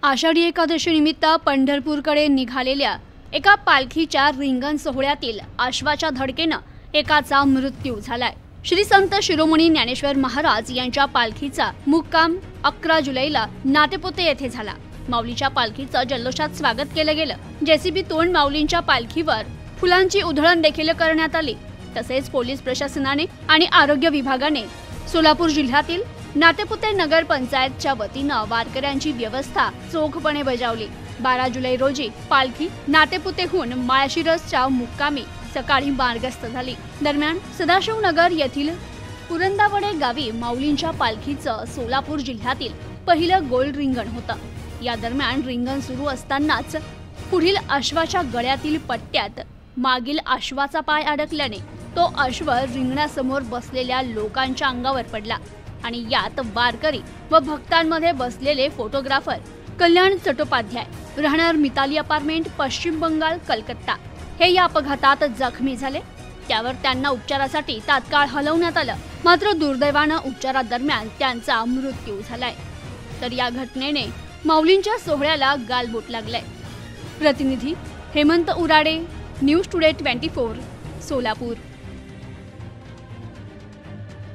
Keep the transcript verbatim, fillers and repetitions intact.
आषाढी एकादशी निमित्त पंढरपूरकडे निघालेल्या एका पालखीच्या रिंगण सोहळ्यातील अश्वाच्या धडकेनं एकाचा मृत्यू झालाय। श्री संत शिरोमणी ज्ञानेश्वर महाराज यांच्या पालखीचा मुक्काम अकरा जुलैला नातेपुते येथे झाला। माऊलीच्या पालखीचं जल्लोषात स्वागत केलं गेलं। जेसीबीतून माऊलींच्या पालखीवर फुलांची उधळण देखील करण्यात आली। तसेच पोलीस प्रशासनाने आणि आरोग्य विभागाने सोलापूर जिल्ह्यातील नातेपुते नगर पंचायतच्या वतीनं वारकऱ्यांची व्यवस्था चोखपणे बजावली। बारा जुलै रोजी पालखी नातेपुतेहून माळशिरसच्या मुक्कामी सकाळी मार्गस्थ झाली। दरम्यान सदाशिवनगर येथील पुरंदावडे गावी माऊलींच्या पालखीचं सोलापूर जिल्ह्यातील पहिलं गोल रिंगण होतं। या दरम्यान रिंगण सुरू असतानाच पुढील अश्वाच्या गळ्यातील पट्ट्यात मागील अश्वाचा पाय अडकल्याने तो अश्व रिंगणासमोर बसलेल्या लोकांच्या अंगावर पडला आणि यात वारकरी व भक्तांमध्ये बसलेले फोटोग्राफर कल्याण चट्टोपाध्याय राहणार मिताली अपार्टमेंट पश्चिम बंगाल कलकत्ता हे या अपघातात जखमी झाले। त्यावर त्यांना उपचारासाठी तात्काळ हलवण्यात आलं, मात्र दुर्दैवानं उपचारादरम्यान त्यांचा मृत्यू झालाय। तर या घटनेने माऊलींच्या सोहळ्याला गालबोट लागलाय। प्रतिनिधी हेमंत उराडे, न्यूज टुडे चोवीस सोलापूर।